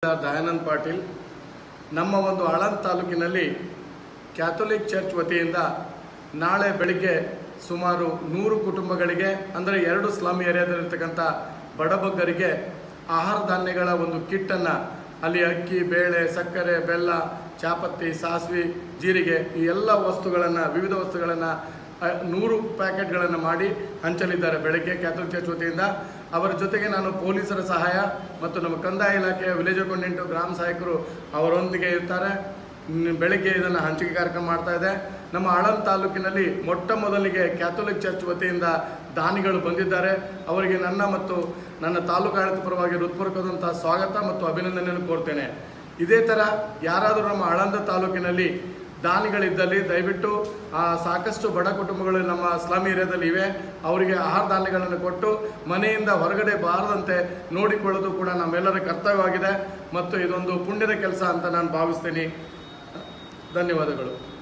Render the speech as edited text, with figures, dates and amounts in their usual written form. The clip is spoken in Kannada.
ದಯಾನಂದ್ ಪಾಟೀಲ್ ನಮ್ಮ ಒಂದು ಆಳಂದ ತಾಲೂಕಿನಲ್ಲಿ ಕ್ಯಾಥೋಲಿಕ್ ಚರ್ಚ್ ವತಿಯಿಂದ ನಾಳೆ ಬೆಳಿಗ್ಗೆ ಸುಮಾರು 100 ಕುಟುಂಬಗಳಿಗೆ ಅಂದರೆ 2 ಸ್ಲಮ್ ಏರಿಯಾದಲ್ಲಿರ್ತಕ್ಕಂಥ ಬಡಬಗ್ಗರಿಗೆ ಆಹಾರ ಧಾನ್ಯಗಳ ಒಂದು ಕಿಟ್ಟನ್ನು ಅಲ್ಲಿ ಅಕ್ಕಿ, ಬೇಳೆ, ಸಕ್ಕರೆ, ಬೆಲ್ಲ, ಚಾಪತ್ತಿ, ಸಾಸಿವೆ, ಜೀರಿಗೆ ಈ ಎಲ್ಲ ವಸ್ತುಗಳನ್ನು ವಿವಿಧ ವಸ್ತುಗಳನ್ನು 100 ಪ್ಯಾಕೆಟ್ಗಳನ್ನು ಮಾಡಿ ಹಂಚಲಿದ್ದಾರೆ ಬೆಳಗ್ಗೆ ಕ್ಯಾಥೋಲಿಕ್ ಚರ್ಚ್ ವತಿಯಿಂದ. ಅವರ ಜೊತೆಗೆ ನಾನು ಪೊಲೀಸರ ಸಹಾಯ ಮತ್ತು ನಮ್ಮ ಕಂದಾಯ ಇಲಾಖೆಯ ವಿಲೇಜ್ ಅಕೌಂಟೆಂಟ್ ಗ್ರಾಮ ಸಹಾಯಕರು ಅವರೊಂದಿಗೆ ಇರ್ತಾರೆ. ಬೆಳಗ್ಗೆ ಇದನ್ನು ಹಂಚಿಕೆ ಕಾರ್ಯಕ್ರಮ ಮಾಡ್ತಾ ಇದೆ. ನಮ್ಮ ಆಳಂದ ತಾಲೂಕಿನಲ್ಲಿ ಮೊಟ್ಟ ಮೊದಲಿಗೆ ಕ್ಯಾಥೋಲಿಕ್ ಚರ್ಚ್ ವತಿಯಿಂದ ದಾನಿಗಳು ಬಂದಿದ್ದಾರೆ. ಅವರಿಗೆ ನನ್ನ ಮತ್ತು ನನ್ನ ತಾಲೂಕು ಆಡಳಿತ ಪರವಾಗಿ ಹೃತ್ಪೂರ್ವಕವಾದಂತಹ ಸ್ವಾಗತ ಮತ್ತು ಅಭಿನಂದನೆಯನ್ನು ಕೋರ್ತೇನೆ. ಇದೇ ಥರ ಯಾರಾದರೂ ನಮ್ಮ ಆಳಂದ ತಾಲೂಕಿನಲ್ಲಿ ದಾನಿಗಳಿದ್ದಲ್ಲಿ ದಯವಿಟ್ಟು ಸಾಕಷ್ಟು ಬಡ ಕುಟುಂಬಗಳು ನಮ್ಮ ಸ್ಲಮ್ ಏರಿಯಾದಲ್ಲಿ ಇವೆ, ಅವರಿಗೆ ಆಹಾರ ಧಾನ್ಯಗಳನ್ನು ಕೊಟ್ಟು ಮನೆಯಿಂದ ಹೊರಗಡೆ ಬಾರದಂತೆ ನೋಡಿಕೊಳ್ಳೋದು ಕೂಡ ನಮ್ಮೆಲ್ಲರ ಕರ್ತವ್ಯವಾಗಿದೆ ಮತ್ತು ಇದೊಂದು ಪುಣ್ಯದ ಕೆಲಸ ಅಂತ ನಾನು ಭಾವಿಸ್ತೀನಿ. ಧನ್ಯವಾದಗಳು.